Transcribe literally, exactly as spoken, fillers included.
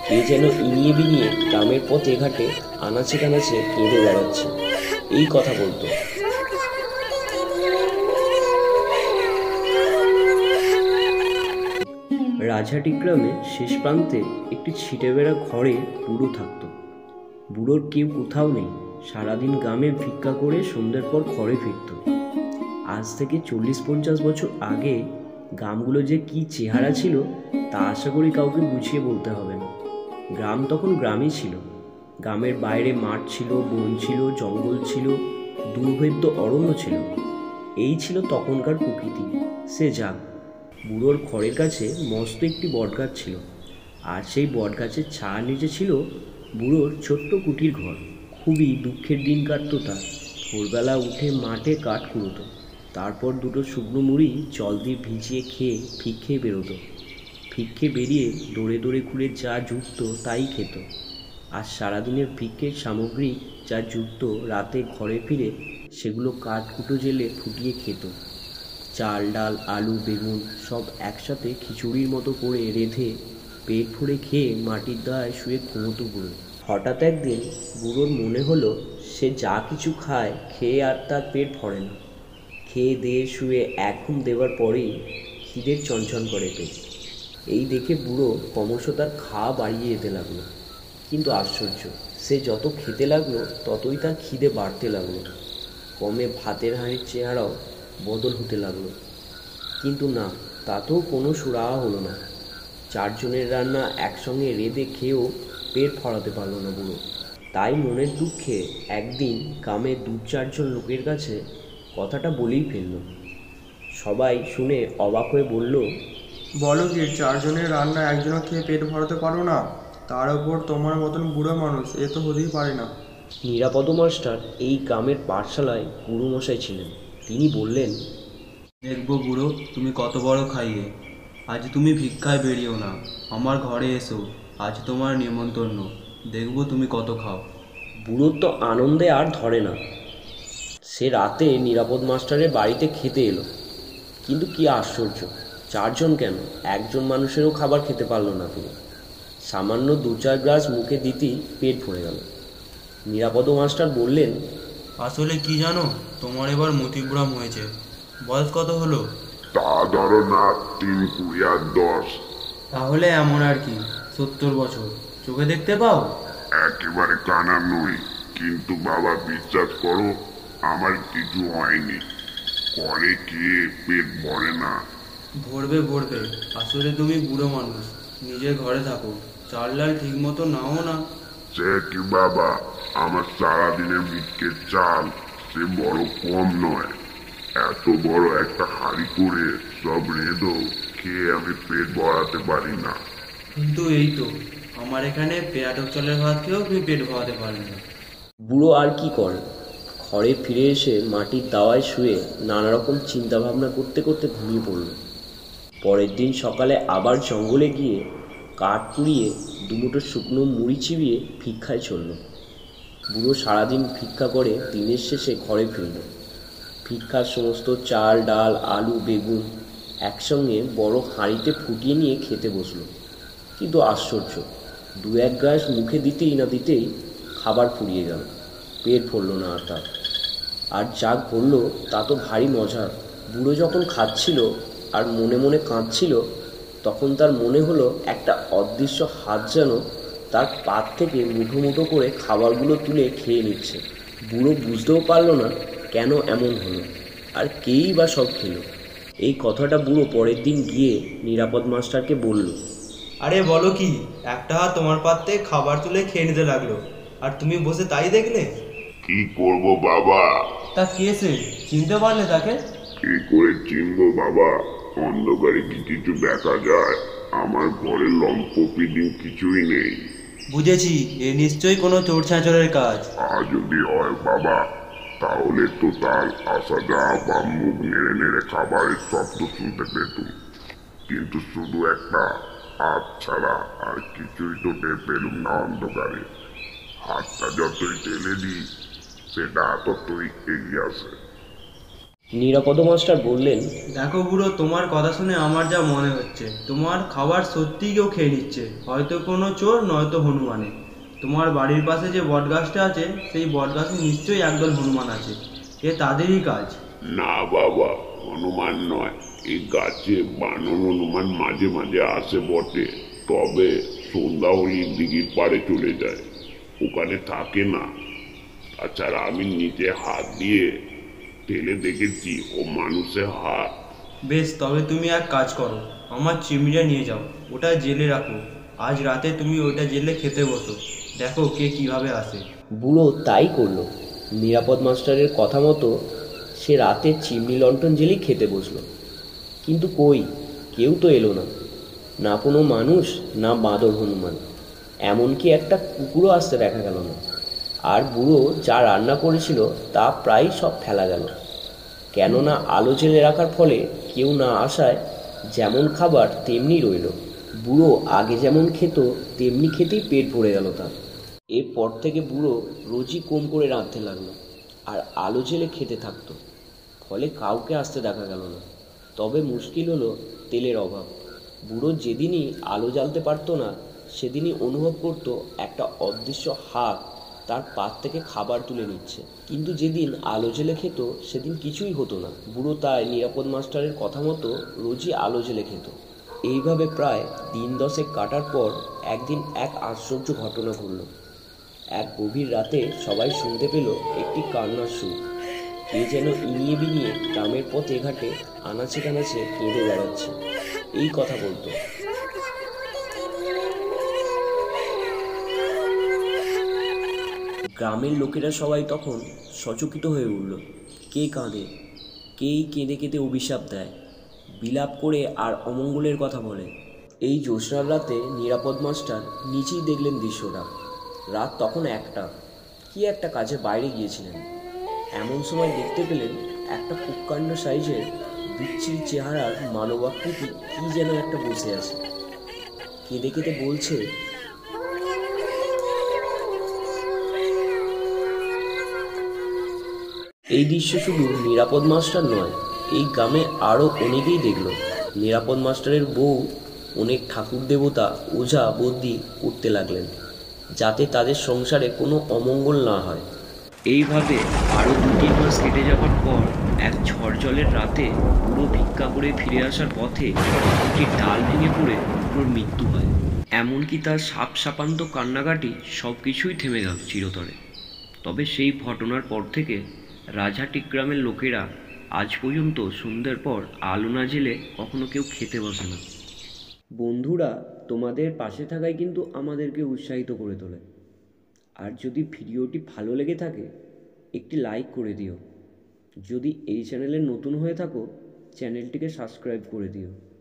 কে যেন ইনিয়ে বিনিয়ে গ্রামের পথে ঘাটে আনাচে কানাচে কেঁদে বেড়াচ্ছে, এই কথা বলতো। রাজহাটি গ্রামে শেষ প্রান্তে একটি ছিটে বেড়া ঘরে বুড়ো থাকত। বুড়োর কেউ কোথাও নেই, সারাদিন গ্রামে ভিক্ষা করে সন্ধ্যের পর ঘরে ফিরত। আজ থেকে চল্লিশ পঞ্চাশ বছর আগে গ্রামগুলো যে কি চেহারা ছিল তা আশা করি কাউকে বুঝিয়ে বলতে হবে না। গ্রাম তখন গ্রামই ছিল। গ্রামের বাইরে মাঠ ছিল, বন ছিল, জঙ্গল ছিল, দুর্ভেদ্য অরণ্য ছিল। এই ছিল তখনকার প্রকৃতি। সে যাক, বুড়োর ঘরের কাছে মস্ত একটি বটগাছ ছিল, আর সেই বটগাছের ছায়ার নিচে ছিল বুড়োর ছোট্ট কুটির ঘর। খুবই দুঃখের দিন কাটত তার। ভোরবেলা উঠে মাঠে কাঠ কুড়োতো, তারপর দুটো শুকনো মুড়ি জল দিয়ে ভিজিয়ে খেয়ে ভিক্ষে বেরোতো। ভিক্ষে বেরিয়ে দৌড়ে দৌড়ে ঘুরে যা জুটত তাই খেত। আর সারাদিনের ভিক্ষের সামগ্রী যা জুটত রাতে ঘরে ফিরে সেগুলো কাঠকুটো জেলে ফুটিয়ে খেত। চাল ডাল আলু বেগুন সব একসাথে খিচুড়ির মতো করে রেঁধে পেট ভরে খেয়ে মাটির দায় শুয়ে ঘুমোতো বুড়ো। হঠাৎ একদিন বুড়োর মনে হলো সে যা কিছু খায় খেয়ে আর তার পেট ভরে না। খেয়ে দিয়ে শুয়ে এক ঘুম দেওয়ার পরেই খিদের চঞ্চন করে পেট। এই দেখে বুড়ো ক্রমশ তার খাওয়া বাড়িয়ে যেতে লাগলো। কিন্তু আশ্চর্য, সে যত খেতে লাগলো ততই তার খিদে বাড়তে লাগলো। কমে ভাতের হাঁড়ির চেহারাও বদল হতে লাগলো। কিন্তু না, তাতেও কোনো সুরাহা হলো না। চারজনের রান্না একসঙ্গে রেঁধে খেয়েও পেট ভরাতে পারলো না বুড়ো। তাই মনের দুঃখে একদিন গ্রামের দু চারজন লোকের কাছে কথাটা বলেই ফেলল। সবাই শুনে অবাক হয়ে বলল, বলো কি, চারজনের রান্না একজনের খেয়ে পেট ভরাতে পারো না? তার ওপর তোমার মতন বুড়ো মানুষ, এ তো হতেই পারে না। নিরাপদ মাস্টার এই গ্রামের পাঠশালায় গুরুমশাই ছিলেন। তিনি বললেন, দেখবো বুড়ো তুমি কত বড় খাইয়ে। আজ তুমি ভিক্ষায় বেরিয়েও না, আমার ঘরে এসো, আজ তোমার নিমন্ত্রণ, দেখবো তুমি কত খাও। বুড়োর তো আনন্দে আর ধরে না। সে রাতে নিরাপদ মাস্টারের বাড়িতে খেতে এলো। কিন্তু কি আশ্চর্য, চারজন কেন, একজন মানুষেরও খাবার খেতে পারল না তিনি। সামান্য দু চার গ্লাস মুখে দিতেই পেট ভরে গেল। নিরাপদ মাস্টার বললেন, আসলে কি জানো, তোমার এবার মতিগ্রাম হয়েছে। বয়স কত হলো? তা ধরো না, তিন কুড়ি আর দশ। তাহলে এমন আর কি, সত্তর বছর। চোখে দেখতে পাও? একেবারে কানা নই, কিন্তু বাবা বিশ্বাস করো আমার কিছু হয়নি। করে খেয়ে পেট ভরে না। ভরবে ভরবে, আসলে তুমি বুড়ো মানুষ, নিজের ঘরে থাকো, চাল ডাল ঠিক মতো নাও না। সে কি বাবা, আমার সারাদিনের ভিক্ষের চাল সে বড় কম নয়। এত বড় একটা হাঁড়ি করে সব রেঁধো খেয়ে আমি পেট ভরাতে পারি না। কিন্তু এই তো, আমার এখানে পেয়াটক চালের ভাত খেয়েও তুমি পেট ভরাতে পারবে না। বুড়ো আর কি করে, ঘরে ফিরে এসে মাটির দাওয়ায় শুয়ে নানা রকম চিন্তা ভাবনা করতে করতে ঘুমিয়ে পড়ল। পরের দিন সকালে আবার জঙ্গলে গিয়ে কাঠ কুড়িয়ে দুমুঠো শুকনো মুড়ি চিবিয়ে ভিক্ষায় চলল। বুড়ো সারাদিন ভিক্ষা করে দিনের শেষে ঘরে ফিরল। ভিক্ষার সমস্ত চাল ডাল আলু বেগুন একসঙ্গে বড় হাঁড়িতে ফুটিয়ে নিয়ে খেতে বসল। কিন্তু আশ্চর্য, দু এক গ্লাস মুখে দিতেই না দিতেই খাবার ফুরিয়ে গেল। পেট ভরল না আর তার। আর যা ভরল তা তো ভারী মজার। বুড়ো যখন খাচ্ছিল আর মনে মনে কাঁদছিল, তখন তার মনে হলো একটা অদৃশ্য হাত যেন তার পাত থেকে মুঠো মুঠো করে খাবারগুলো তুলে খেয়ে নিচ্ছে। বুড়ো বুঝতেও পারল না কেন এমন হলো, আর কেই বা সব খেলো। এই কথাটা বুড়ো পরের দিন গিয়ে নিরাপদ মাস্টারকে বলল। আরে বলো কি, একটা হাত তোমার পাত্রে খাবার তুলে খেয়ে নিতে লাগলো, আর তুমি বসে তাই দেখলে? কি করবো বাবা? তা কে সে, চিনতে পারলে তাকে? কি করে চিনবো বাবা, অন্ধকারে কি কিছু দেখা যায়? আমার ঘরে লম্প ফিডিং কিছুই নেই। বুঝেছি, এ নিশ্চয়ই কোনো চোর ছাঁচরের কাজ। আর যদি হয় বাবা, তাহলে তো তার আসা যাওয়া বা মুখ নেড়ে নেড়ে খাবারের শব্দ শুনতে পেতুম। কিন্তু শুধু একটা হাত ছাড়া আর কিছুই তো টের পেলুম না অন্ধকারে। হাতটা যতই টেনে দিই সেটা ততই এগিয়ে আসে। নিরাপদ মাস্টার বললেন, দেখো বুড়ো, তোমার কথা শুনে আমার যা মনে হচ্ছে তোমার খাবার সত্যিই কেউ খেয়ে নিচ্ছে, হয়তো কোনো চোর নয়তো হনুমানে। তোমার বাড়ির পাশে যে বটগাছটা আছে সেই বটগাছে নিশ্চয়ই একদল হনুমান আছে, এ তাদেরই কাজ। না বাবা, হনুমান নয়। এই গাছে বানর হনুমান মাঝে মাঝে আসে বটে, তবে সন্ধ্যা হলে দিঘির পাড়ে চলে যায়, ওখানে থাকে না। তাছাড়া আমি নিজে হাত দিয়ে ঠেলে দেখেছি ও মানুষের হাত। বেশ, তবে তুমি এক কাজ করো, আমার চিমড়িটা নিয়ে যাও, ওটা জেলে রাখো। আজ রাতে তুমি ওইটা জেলে খেতে বসো, দেখো কে কিভাবে আসে। বুড়ো তাই করলো। নিরাপদ মাস্টারের কথা মতো সে রাতে চিমনি লণ্ঠন জেলেই খেতে বসলো। কিন্তু কই, কেউ তো এলো না, না কোনো মানুষ, না বাঁদর হনুমান, এমনকি একটা কুকুরও আসতে দেখা গেল না। আর বুড়ো যা রান্না করেছিল তা প্রায় সব ফেলা গেল, কেননা আলো জেলে রাখার ফলে কেউ না আসায় যেমন খাবার তেমনি রইল। বুড়ো আগে যেমন খেত তেমনি খেতেই পেট ভরে গেল তার। এরপর থেকে বুড়ো রোজই কম করে রাঁধতে লাগলো আর আলো জেলে খেতে থাকতো, ফলে কাউকে আসতে দেখা গেল না। তবে মুশকিল হলো তেলের অভাব। বুড়ো যেদিনই আলো জ্বালতে পারতো না সেদিনই অনুভব করতো একটা অদৃশ্য হাত তার পাত থেকে খাবার তুলে নিচ্ছে। কিন্তু যেদিন আলো জেলে খেত সেদিন কিছুই হতো না। বুড়ো তাই নিরাপদ মাস্টারের কথা মতো রোজই আলো জেলে খেত। এইভাবে প্রায় দিন দশেক কাটার পর একদিন এক আশ্চর্য ঘটনা ঘটল। এক গভীর রাতে সবাই শুনতে পেল একটি কান্নার সুর। কে যেন ইনিয়ে বিনিয়ে গ্রামের পথে ঘাটে আনাচে কানাচে কেঁদে বেড়াচ্ছে, এই কথা বলতো। গ্রামের লোকেরা সবাই তখন সচকিত হয়ে উঠল। কে কাঁদে, কেই কেঁদে কেঁদে অভিশাপ দেয়, বিলাপ করে আর অমঙ্গলের কথা বলে। এই জ্যোৎস্নার রাতে নিরাপদ মাস্টার নিচেই দেখলেন দৃশ্যটা। রাত তখন একটা, কি একটা কাজে বাইরে গিয়েছিলেন। এমন সময় দেখতে পেলেন একটা কুক্কাণ্ড সাইজের বিচ্ছিরি চেহারার মানবাকৃতি কি যেন একটা বসে আছে, কেঁদে কেঁদে বলছে, এই দৃশ্য শুধু নিরাপদ মাস্টার নয়, এই গ্রামে আরও অনেকেই দেখল। নিরাপদ মাস্টারের বউ অনেক ঠাকুর দেবতা, ওঝা বদ্যি করতে লাগলেন, যাতে তাদের সংসারে কোনো অমঙ্গল না হয়। এইভাবে আরও দু তিন মাস কেটে যাওয়ার পর এক ঝড় জলের রাতে পুরো ভিক্ষা করে ফিরে আসার পথে একটি ডাল ভেঙে পড়ে পুরোর মৃত্যু হয়। এমনকি তার সাপ সাপান্ত কান্নাকাটি সব কিছুই থেমে গেল চিরতরে। তবে সেই ঘটনার পর থেকে রাজহাটি গ্রামের লোকেরা আজ পর্যন্ত সন্ধ্যের পর আলো না জেলে কখনো কেউ খেতে বসে না। বন্ধুরা, তোমাদের পাশে থাকায় কিন্তু আমাদেরকে উৎসাহিত করে তোলে। আর যদি ভিডিওটি ভালো লেগে থাকে একটি লাইক করে দিও। যদি এই চ্যানেলে নতুন হয়ে থাকো চ্যানেলটিকে সাবস্ক্রাইব করে দিও।